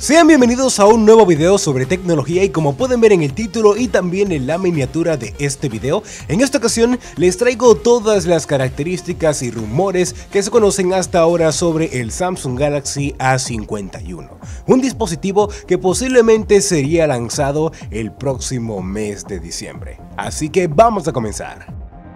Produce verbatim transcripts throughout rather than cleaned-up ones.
Sean bienvenidos a un nuevo video sobre tecnología y como pueden ver en el título y también en la miniatura de este video, en esta ocasión les traigo todas las características y rumores que se conocen hasta ahora sobre el Samsung Galaxy A cincuenta y uno, un dispositivo que posiblemente sería lanzado el próximo mes de diciembre. Así que vamos a comenzar.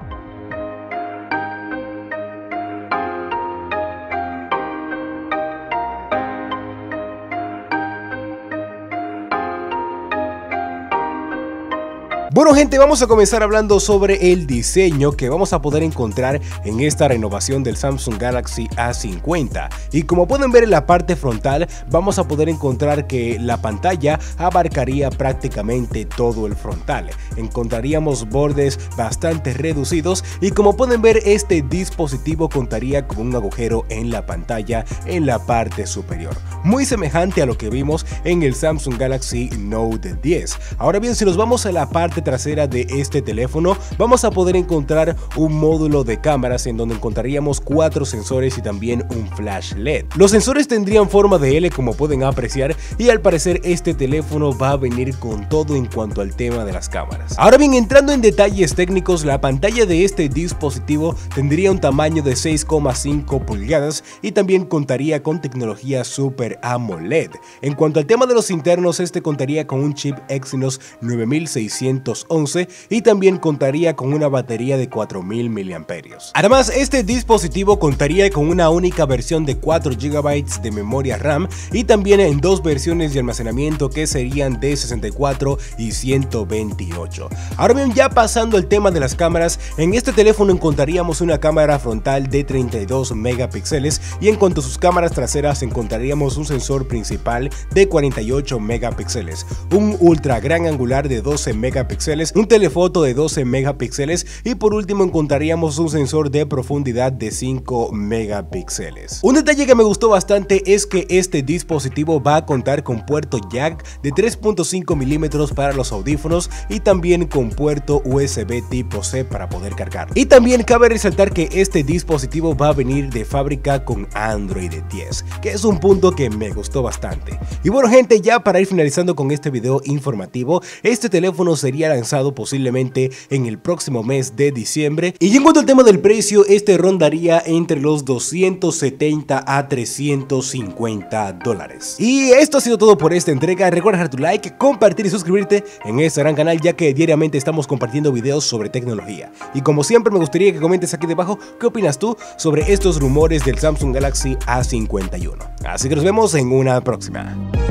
Bueno gente, vamos a comenzar hablando sobre el diseño que vamos a poder encontrar en esta renovación del Samsung Galaxy A cincuenta. Y como pueden ver en la parte frontal vamos a poder encontrar que la pantalla abarcaría prácticamente todo el frontal. Encontraríamos bordes bastante reducidos y como pueden ver este dispositivo contaría con un agujero en la pantalla en la parte superior, muy semejante a lo que vimos en el Samsung Galaxy Note diez. Ahora bien, si nos vamos a la parte trasera de este teléfono vamos a poder encontrar un módulo de cámaras en donde encontraríamos cuatro sensores y también un flash L E D. Los sensores tendrían forma de L como pueden apreciar y al parecer este teléfono va a venir con todo en cuanto al tema de las cámaras. Ahora bien, entrando en detalles técnicos, la pantalla de este dispositivo tendría un tamaño de seis coma cinco pulgadas y también contaría con tecnología Super AMOLED. En cuanto al tema de los internos, este contaría con un chip Exynos nueve mil seiscientos once y también contaría con una batería de cuatro mil miliamperios hora. Además, este dispositivo contaría con una única versión de cuatro gigabytes de memoria RAM y también en dos versiones de almacenamiento que serían de sesenta y cuatro y ciento veintiocho. Ahora bien, ya pasando al tema de las cámaras, en este teléfono encontraríamos una cámara frontal de treinta y dos megapíxeles y en cuanto a sus cámaras traseras encontraríamos un sensor principal de cuarenta y ocho megapíxeles, un ultra gran angular de doce megapíxeles, un telefoto de doce megapíxeles y por último encontraríamos un sensor de profundidad de cinco megapíxeles. Un detalle que me gustó bastante es que este dispositivo va a contar con puerto jack de tres punto cinco milímetros para los audífonos y también con puerto U S B tipo C para poder cargarlo. Y también cabe resaltar que este dispositivo va a venir de fábrica con Android diez, que es un punto que me gustó bastante. Y bueno gente, ya para ir finalizando con este video informativo, este teléfono sería lanzado posiblemente en el próximo mes de diciembre y en cuanto al tema del precio, este rondaría entre los doscientos setenta a trescientos cincuenta dólares. Y esto ha sido todo por esta entrega. Recuerda dejar tu like, compartir y suscribirte en este gran canal, ya que diariamente estamos compartiendo videos sobre tecnología. Y como siempre me gustaría que comentes aquí debajo qué opinas tú sobre estos rumores del Samsung Galaxy A cincuenta y uno. Así que nos vemos en una próxima.